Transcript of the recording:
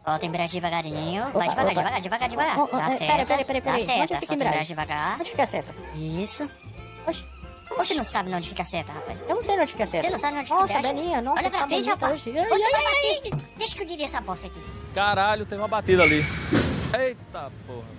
Volta a embreagem devagarinho. Vai devagar, devagar. Tá certo. Peraí. Tá Onde certo. fica a Solta a embreagem embreagem? devagar. Onde fica a seta? Isso. Oxi. Você não sabe onde fica a seta, rapaz. Eu não sei onde fica a seta. Você não sabe onde fica a Nossa, embreagem? Belinha, nossa, Olha pra tá frente, bonita rapaz. hoje. Você vai bater. Deixa que eu dirija essa bosta aqui. Caralho, tem uma batida ali. Eita porra.